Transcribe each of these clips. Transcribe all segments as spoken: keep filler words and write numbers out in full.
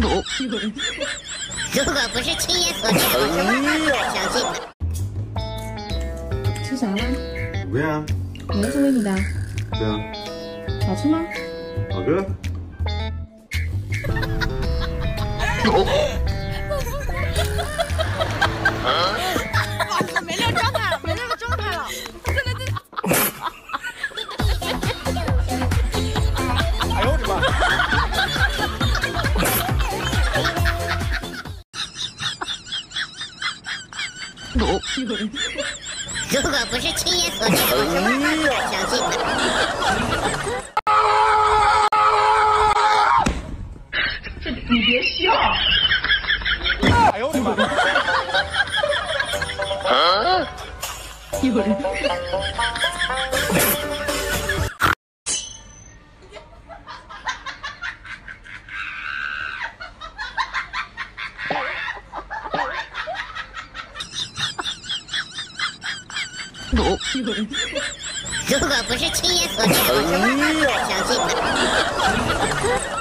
如果不是亲眼所见，我是万万不敢相信。 吃啥了？ 不要啊。 梅子喂你的。 对啊。 好吃吗？ 好吃。 哇，这个没料状态了，没料的状态了，真的真的。 哎呦我的妈！ 如果不是亲眼所见，我是万万不敢相信。 这你别笑。 哎呦我的妈！ 啊！有人。 如果不是亲眼所见，我是万万不敢相信。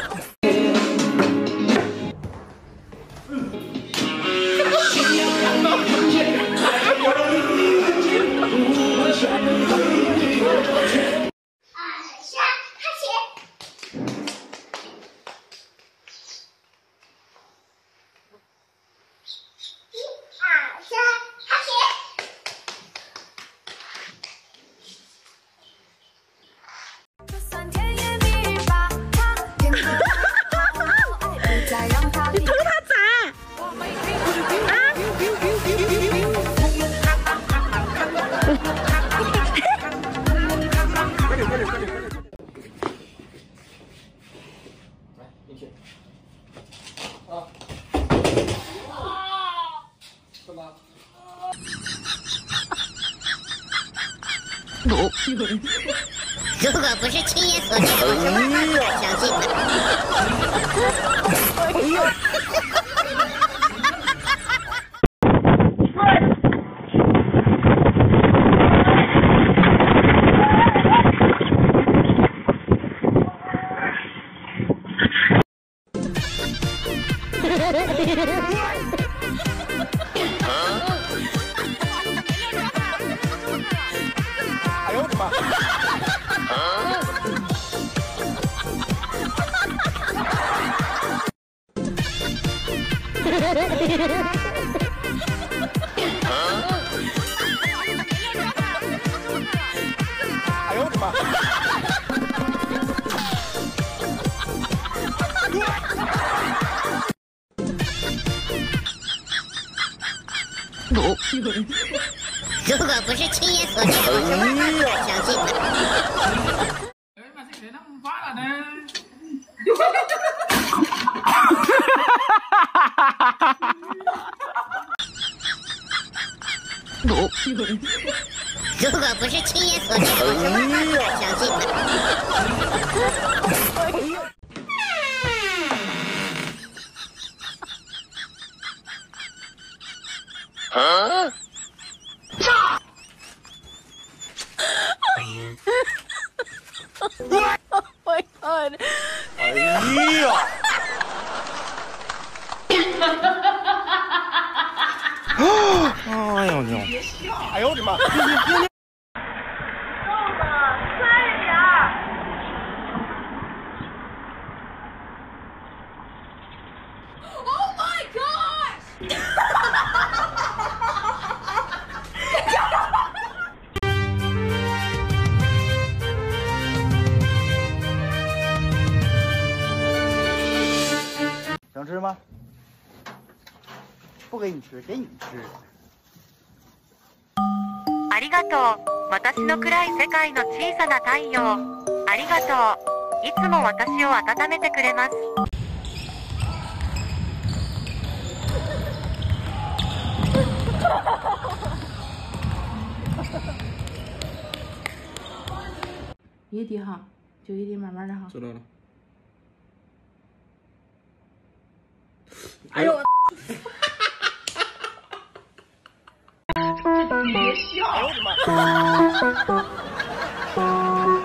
你偷他咋？啊！ 快点快点快点快点！来进去。啊！干嘛？ 如果不是亲眼所见，我是万万不敢相信。 哎呦！哎呦我的妈！哎呦我的妈！ 如果不是亲眼所见，我是万万不敢相信。 哎呀妈，这人他们发了呢！ 如果不是亲眼所见，我是万万不敢相信。 啊！ Oh my god！ 哎呀！哎呦牛！哎呦我的妈！ Oh my gosh！ 想吃吗？不给你吃，给你吃。 ありがとう。私の暗い世界の小さな太陽。ありがとう。いつも私を温めてくれます。 别滴哈，就一滴慢慢的哈。 知道了。 哎呦！你别笑！ 哎呦我的妈！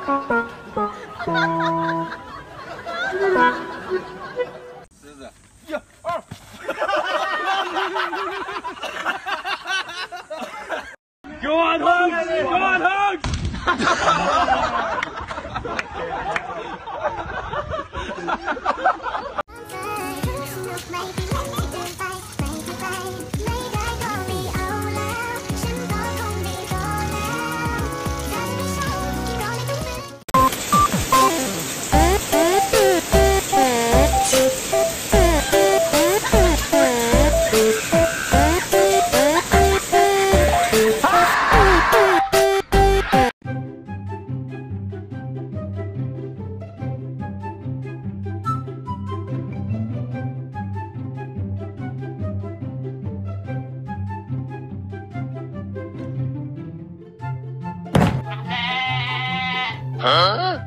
狮子。 呀！ 啊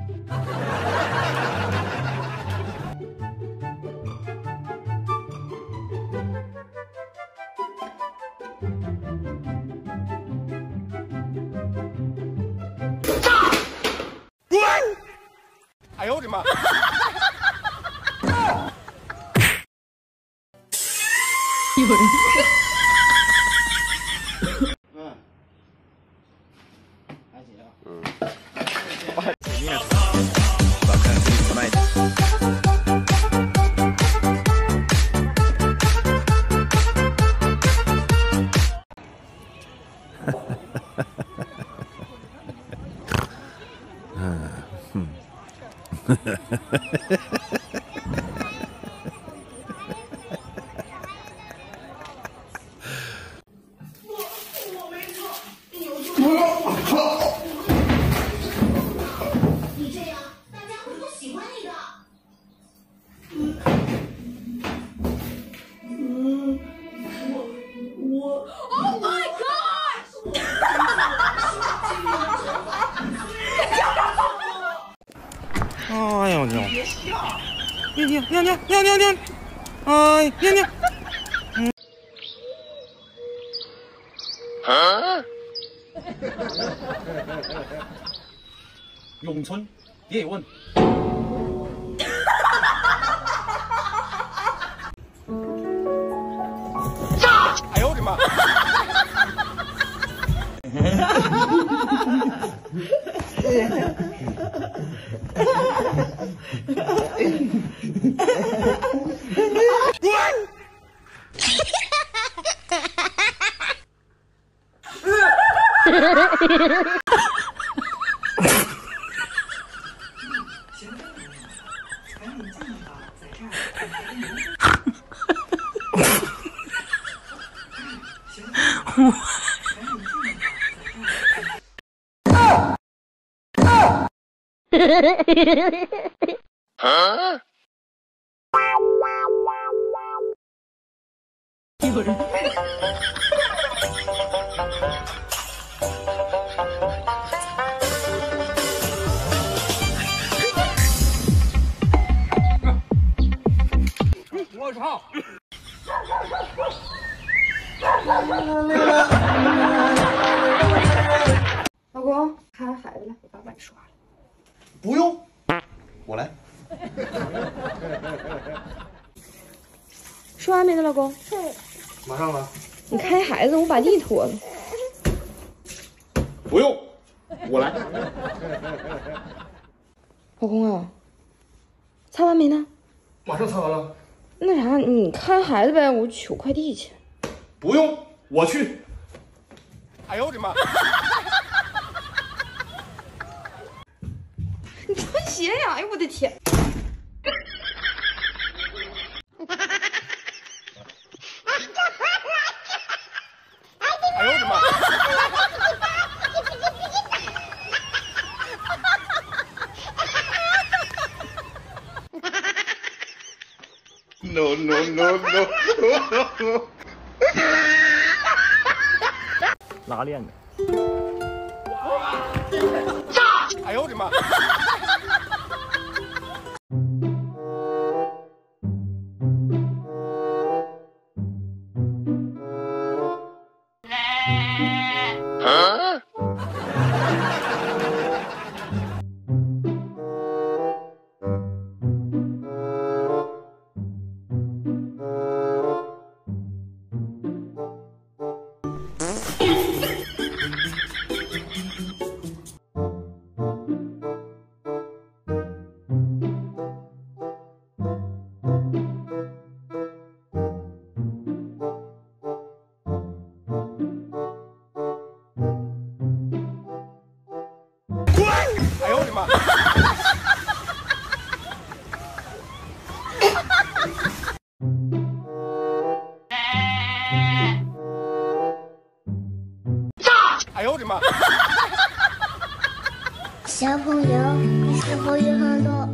哎呦我的妈！ 有人。 嗯，还行啊。嗯。 你这样，大家会不喜欢你的。嗯，我我 ，Oh my God！ 哎呦娘！娘娘娘娘娘娘娘！哎娘娘！嗯。啊？咏春叶问。哎呦我的妈！啊！ 有人。 我操！ 老公，看孩子了，我把碗刷了。 不用，我来。 刷完没呢，老公？ 马上了。 你看孩子，我把地拖了。 不用，我来。 老公啊，擦完没呢？ 马上擦完了。 那啥，你看孩子呗，我取快递去。 不用，我去。哎呦我的妈！ 你穿鞋呀！哎呦我的天！ 哎呦我的妈！No no no no！ 拉链的。哎呦我的妈！啊！哎呦我的妈！哎呦我的妈！ 小朋友，你是否有很多？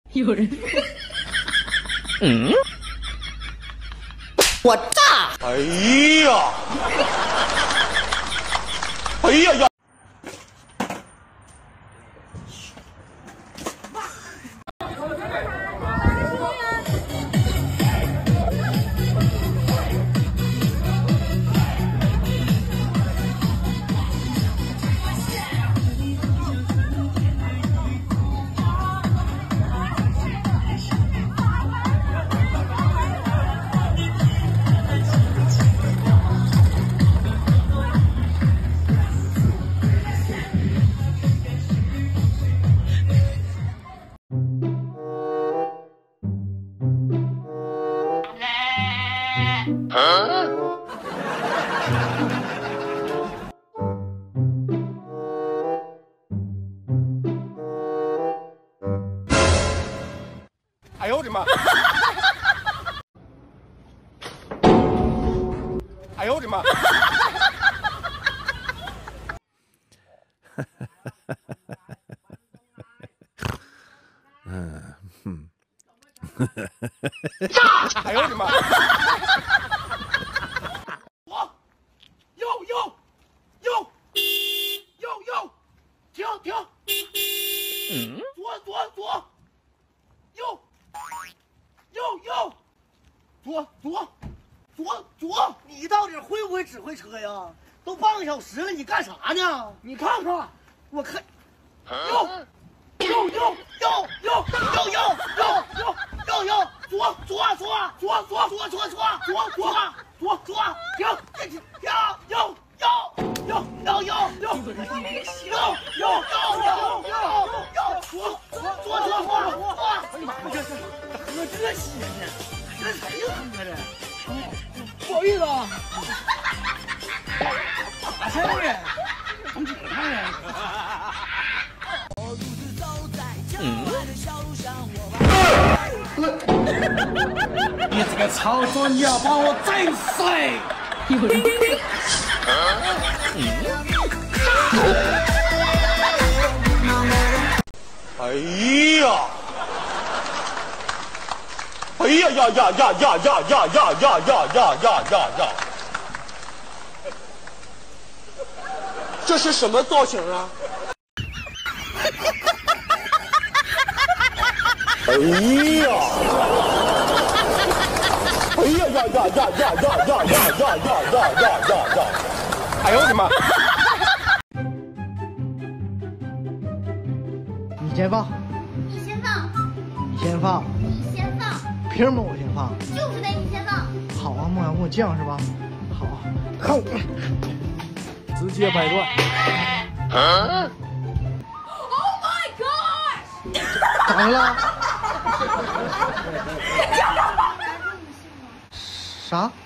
有人。 嗯。我炸！哎呀！哎呀呀！哎呦我的妈！哎呦我的妈！嗯哼。哎呦我的妈！我，右右右右右，停停。嗯。左左左，右右右，左左左左。 你到底会不会指挥车呀？都半个小时了，你干啥呢？ 你看看， 我看， 右右右右右右右右右右右，左左左左左左左左左左左左，停停停，右右右右右右右右右右右右，左左左左左。哎呀妈，这这喝这些呢？这谁喝的？不好意思啊。啥事儿啊？怎么这样啊？嗯。你这个操作，你要把我整死！ 有人。 哎呀！哎呀呀呀呀呀呀呀呀呀呀呀呀呀呀！这是什么造型啊？哎呀！哎呀呀呀呀呀呀呀呀呀呀呀呀呀！哎呦我的妈！ 你先放， 你先放， 你先放， 你先放， 凭什么我先放？ 就是得你先放。 好啊，梦阳跟我犟是吧？好，看我， 直接掰断。 Oh my god！ 咋的了？啥？